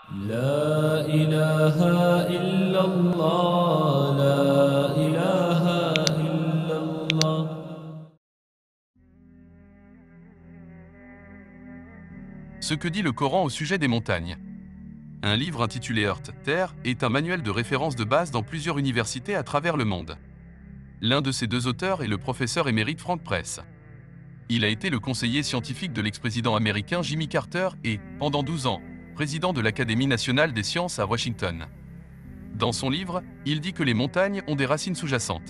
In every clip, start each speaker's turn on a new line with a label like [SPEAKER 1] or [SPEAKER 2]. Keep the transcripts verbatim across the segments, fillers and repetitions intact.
[SPEAKER 1] لا إله إلا الله لا إله إلا الله.
[SPEAKER 2] Ce que dit le Coran au sujet des montagnes. Un livre intitulé Earth, Terre est un manuel de référence de base dans plusieurs universités à travers le monde. L'un de ses deux auteurs est le professeur émérite Frank Press. Il a été le conseiller scientifique de l'ex-président américain Jimmy Carter et, pendant douze ans, président de l'Académie nationale des sciences à Washington. Dans son livre, il dit que les montagnes ont des racines sous-jacentes.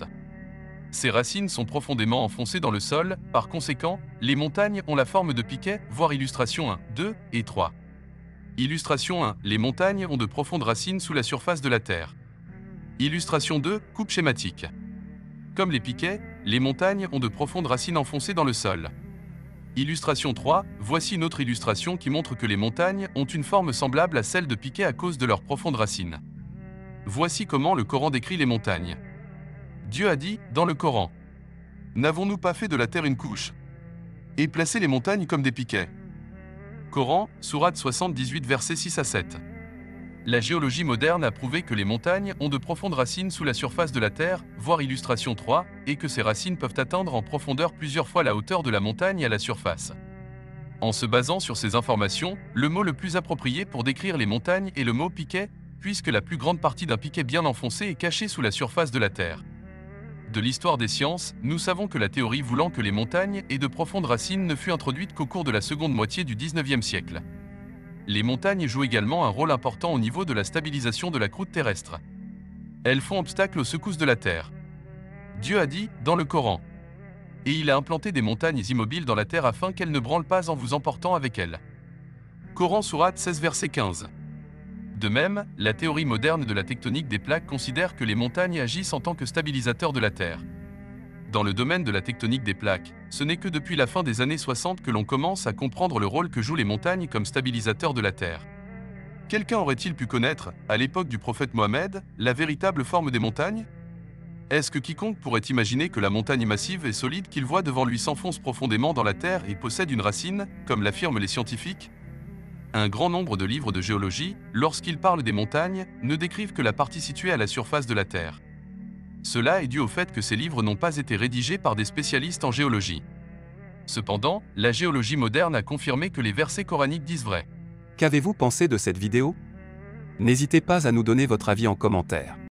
[SPEAKER 2] Ces racines sont profondément enfoncées dans le sol, par conséquent, les montagnes ont la forme de piquets, voir illustration un, deux et trois. Illustration un, les montagnes ont de profondes racines sous la surface de la Terre. Illustration deux, coupe schématique. Comme les piquets, les montagnes ont de profondes racines enfoncées dans le sol. Illustration trois, voici une autre illustration qui montre que les montagnes ont une forme semblable à celle de piquets à cause de leurs profondes racines. Voici comment le Coran décrit les montagnes. Dieu a dit, dans le Coran, « N'avons-nous pas fait de la terre une couche et placé les montagnes comme des piquets ?» Coran, sourate soixante-dix-huit, versets six à sept. La géologie moderne a prouvé que les montagnes ont de profondes racines sous la surface de la Terre, voir illustration trois, et que ces racines peuvent atteindre en profondeur plusieurs fois la hauteur de la montagne à la surface. En se basant sur ces informations, le mot le plus approprié pour décrire les montagnes est le mot piquet, puisque la plus grande partie d'un piquet bien enfoncé est cachée sous la surface de la Terre. De l'histoire des sciences, nous savons que la théorie voulant que les montagnes aient de profondes racines ne fut introduite qu'au cours de la seconde moitié du dix-neuvième siècle. Les montagnes jouent également un rôle important au niveau de la stabilisation de la croûte terrestre. Elles font obstacle aux secousses de la Terre. Dieu a dit, dans le Coran, « Et il a implanté des montagnes immobiles dans la terre afin qu'elles ne branlent pas en vous emportant avec elles. » Coran sourate seize, verset quinze. De même, la théorie moderne de la tectonique des plaques considère que les montagnes agissent en tant que stabilisateurs de la Terre. Dans le domaine de la tectonique des plaques, ce n'est que depuis la fin des années soixante que l'on commence à comprendre le rôle que jouent les montagnes comme stabilisateurs de la Terre. Quelqu'un aurait-il pu connaître, à l'époque du prophète Mohammed, la véritable forme des montagnes? Est-ce que quiconque pourrait imaginer que la montagne massive et solide qu'il voit devant lui s'enfonce profondément dans la Terre et possède une racine, comme l'affirment les scientifiques? Un grand nombre de livres de géologie, lorsqu'ils parlent des montagnes, ne décrivent que la partie située à la surface de la Terre. Cela est dû au fait que ces livres n'ont pas été rédigés par des spécialistes en géologie. Cependant, la géologie moderne a confirmé que les versets coraniques disent vrai.
[SPEAKER 3] Qu'avez-vous pensé de cette vidéo? N'hésitez pas à nous donner votre avis en commentaire.